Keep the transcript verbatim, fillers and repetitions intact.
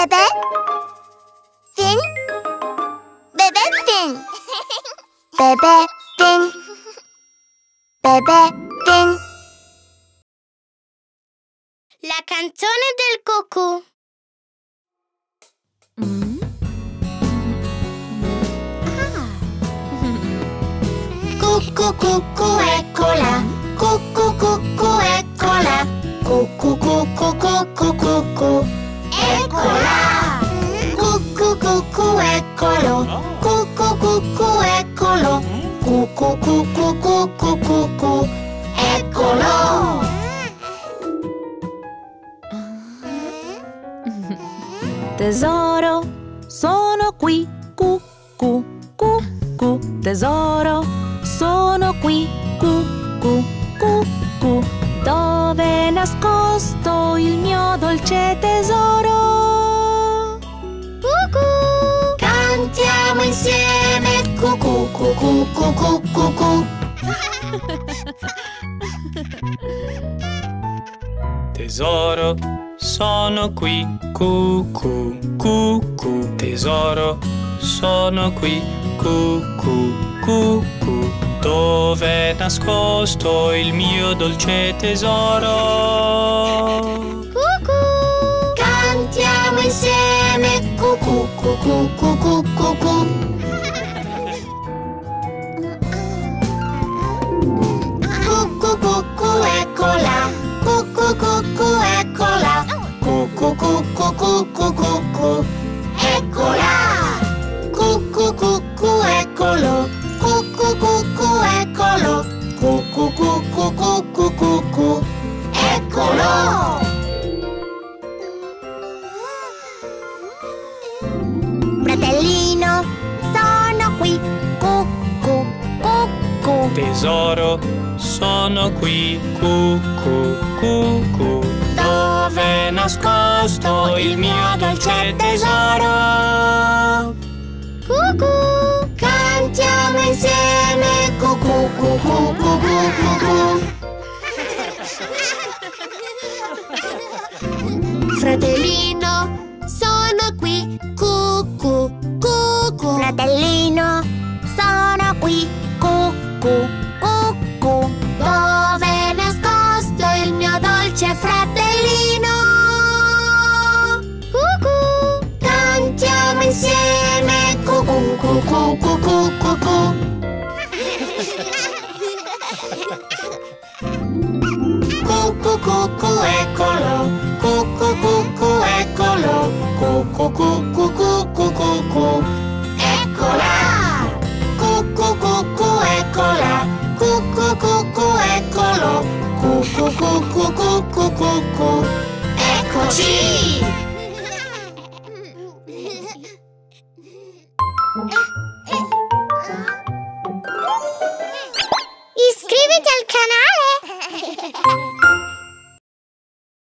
Bebè Fin. Bebè Fin. Bebè Fin. Bebè Fin. La canzone del cucù. Mm. Ah. Cucù, cucù, eccola. Cucù, cucù, eccola. Cucù, cucù, cucù, cucù. Eccola! Cucù, cucù, eccolo. Cucù, cucù, eccolo. Cucù, cucù, cucù, cucù. Eccolo! Tesoro, sono qui. Cu, cu, cu, cu. Tesoro, sono qui. Cu, cu, cu, cu. Dove è nascosto il mio dolce tesoro? Cucù! Cantiamo insieme. Cucù, cucù, cucù, cucù. Tesoro, sono qui. Cucù, cucù. Tesoro, sono qui. Cucù, cucù. Dove è nascosto il mio dolce tesoro? Cucù! Cantiamo insieme. Cucù, cucù, cucù, cucù. Cucù, cucù, eccola. Cucù, cucù, eccola. Cucù, cucù, cucù, cucù. Eccola! Cucù, cucù, eccolo. Cucù, cucù, eccolo. Cucù, cucù, cucù, cucù. Eccolo! Fratellino, sono qui. Cucù, cucù. Tesoro, sono qui. Cucù, cucù. Dove è nascosto il mio dolce tesoro? Cucù! Cantiamo insieme. Cucù, cucù, cucù, cucù. Fratellino, sono qui. Cucù, cucù. Fratellino, sono qui. Cucù, cucù. Dove è nascosto il mio dolce fratellino? Cucù! Cantiamo insieme. Cucù, cucù, cucù, cucù. Cucù, cucù, eccolo. Cucù, cucù, eccolo. Cucù, cucù, cucù, cucù. Eccola! Cucù, cucù, eccola. Cucù, cucù, eccolo. Cucù, cucù, cucù, cucù. Eccoci! Iscriviti al canale!